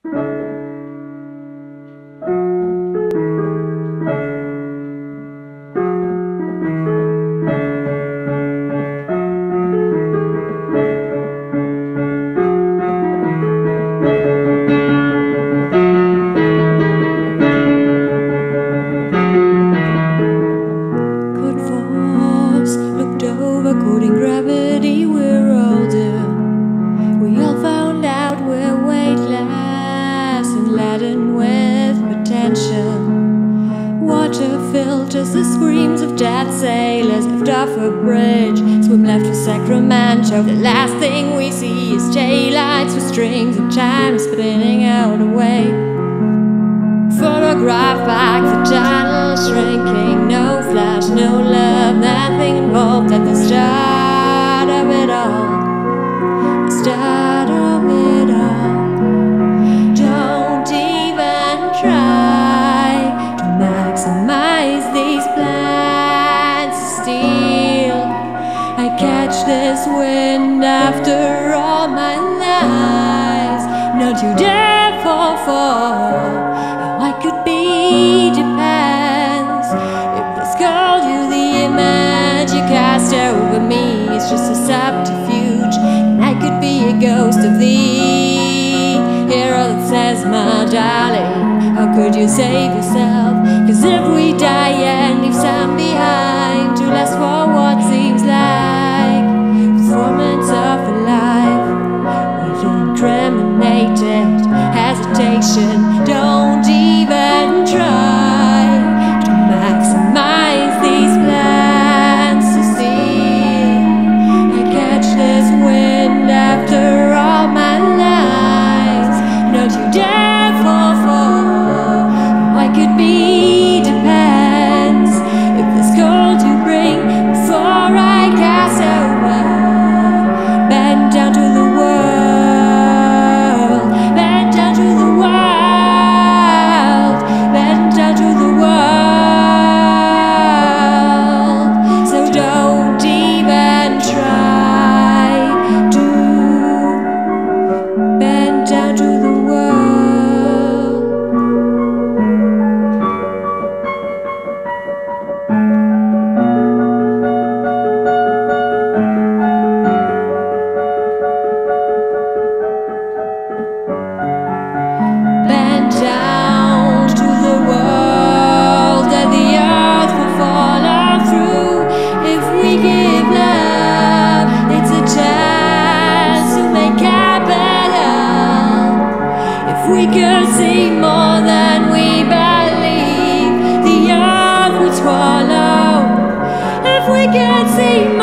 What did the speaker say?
According gravity, we're older. We all found out we're weightless and laden with potential. Water filters the screams of dead sailors left off a bridge, swim left for Sacramento. The last thing we see is taillights with strings of time spinning out away. Photograph back the tunnel shrinking, no flash, no love, nothing involved at the start of it all. The start of it all. Don't even try to maximize these plans to steal. I catch this wind after all my lies. Not you dare fall for. I could be depends. If this called you, the image you cast over me is just a subterfuge, and I could be a ghost of thee. Hero that says, my darling, how could you save yourself? 'Cause if we die and leave some behind to last for what seems like 4 minutes of a life with incriminated hesitation, don't even try to maximize these plans to steal. I catch this wind after all my lies. Don't you dare fall for. I could be depends. If this cold you bring before I cast over, bend down to the world, bend down to the world, bend down to the world. So don't even try to bend down to the world. Bend down to the world, and the earth will follow through. If we give love, it's a chance to make capital. If we could see more than we believe, the earth would swallow. If we could see more